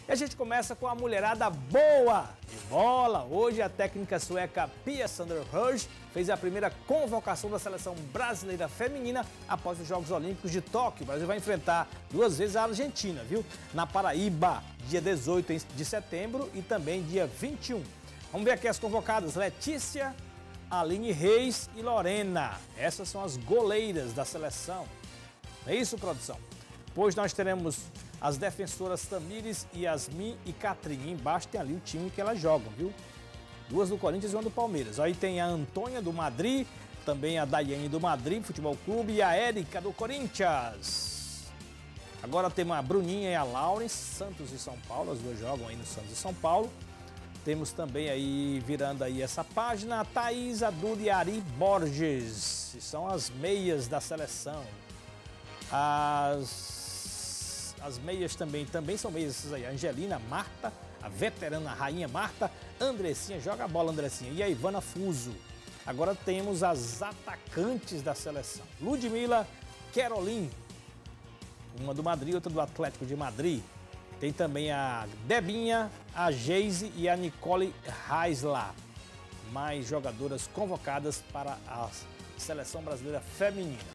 E a gente começa com a mulherada boa de bola. Hoje a técnica sueca Pia Sundhage fez a primeira convocação da seleção brasileira feminina após os Jogos Olímpicos de Tóquio. O Brasil vai enfrentar duas vezes a Argentina, viu? Na Paraíba, dia 18 de setembro e também dia 21. Vamos ver aqui as convocadas: Letícia, Aline Reis e Lorena. Essas são as goleiras da seleção. Não é isso, produção? Depois nós teremos as defensoras Tamires, Yasmin e Catrinha. Embaixo tem ali o time que elas jogam, viu? Duas do Corinthians e uma do Palmeiras. Aí tem a Antônia do Madrid, também a Daiane do Madrid Futebol Clube e a Érica do Corinthians. Agora temos a Bruninha e a Lauren, Santos e São Paulo. As duas jogam aí no Santos e São Paulo. Temos também aí, virando aí essa página, a Thaís, a Duda e a Ari Borges. São as meias da seleção. As meias também são meias essas aí. A Angelina, a Marta, a veterana Rainha Marta, Andressinha, joga a bola Andressinha, e a Ivana Fuso. Agora temos as atacantes da seleção. Ludmila, Caroline, uma do Madrid, outra do Atlético de Madrid. Tem também a Debinha, a Geise e a Nicole Reisler. Mais jogadoras convocadas para a seleção brasileira feminina.